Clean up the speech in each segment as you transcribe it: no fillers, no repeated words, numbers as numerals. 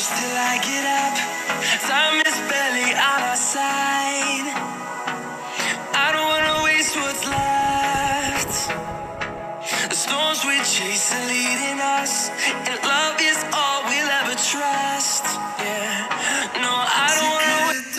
till I get up. Time is barely on our side. I don't wanna waste what's left. The storms we chase are leading us, and love is all we'll ever trust. Yeah, no, I don't wanna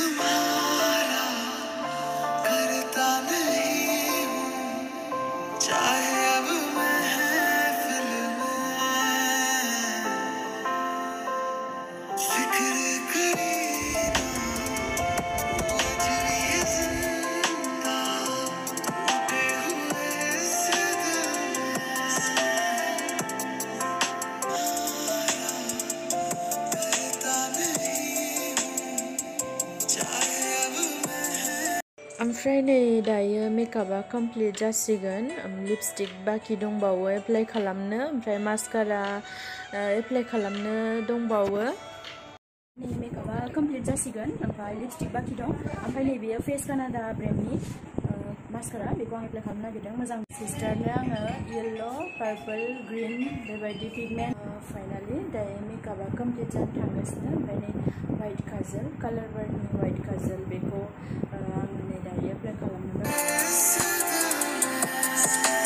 ओमफ्राय नै दायो मेकआपआ complete जासिगोन lipstick बाखि दंबावो apply खालामनो ओमफ्राय mascara apply खालामनो दंबावो नै मेकआपआ कमप्लिट जासिगोन ओमफ्राय लिपस्टिक बाखि दं ओमफ्राय नै बेयो फेस कानाडा ब्रेन्डनि मास्कारा बेखौ आं एप्लाइ खालामनो नागिरदों मोजां सिस्टारनो आङो येल्लो पार्पल ग्रीन बेबायदि पिगमेन्ट फाइनालि दायो मेकआपआ कमप्लिट जानो थांगासिनो ओमफ्राय नै वाइट काजल कालार बारनि वाइट काजल बेखौ आं नै दायो एप्लाइ खालामनो